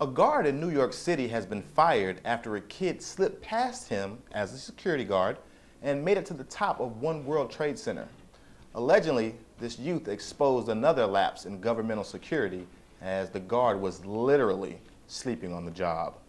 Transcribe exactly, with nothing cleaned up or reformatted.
A guard in New York City has been fired after a kid slipped past him as a security guard and made it to the top of One World Trade Center. Allegedly, this youth exposed another lapse in governmental security as the guard was literally sleeping on the job.